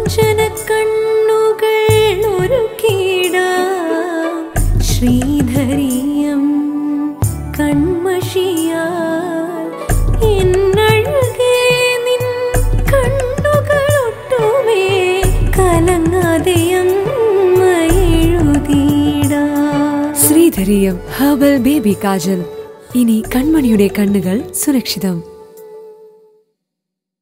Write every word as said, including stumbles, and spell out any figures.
കാഞ്ചന കണ്ണുകൾ ഒരുക്കിടാം ശ്രീധരിയം കൺമഷിയാൽ എന്നഴകേ നിൻ കണ്ണുകളൊട്ടുമേ കലങ്ങാതെയമ്മ എഴുതിടാം. Sreedhareeyam herbal baby kajal. ഇനി കൺമണിയുടെ കണ്ണുകൾ സുരക്ഷിതം.